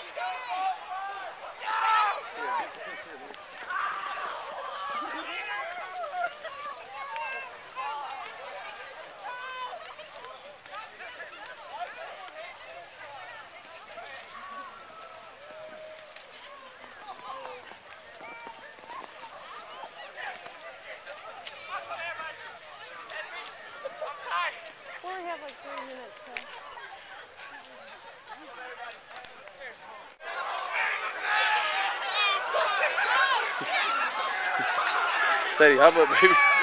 We only have like 3 minutes, so. Sadie, how about baby?